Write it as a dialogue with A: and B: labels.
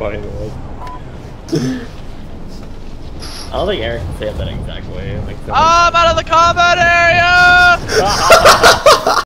A: funny it was. I don't think Eric can say it that exact way. Like,
B: I'm out of the combat area!